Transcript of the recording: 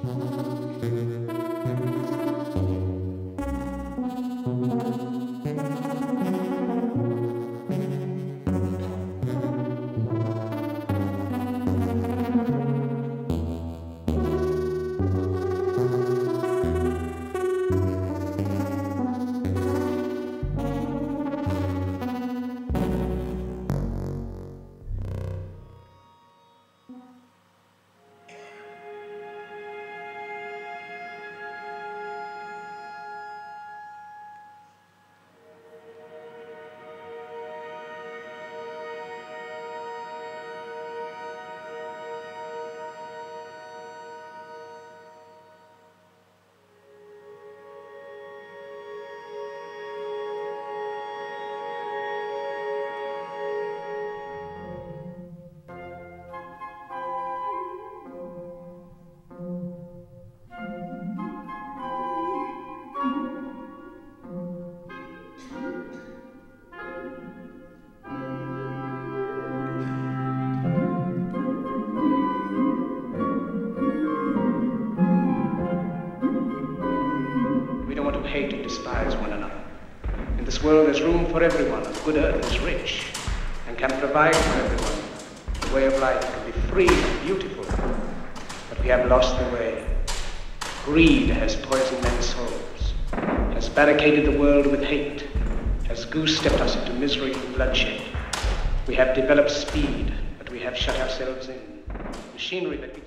Hate and despise one another. In this world there's room for everyone, and the good earth is rich and can provide for everyone. The way of life can be free and beautiful, but we have lost the way. Greed has poisoned men's souls, has barricaded the world with hate, has goose-stepped us into misery and bloodshed. We have developed speed, but we have shut ourselves in. Machinery that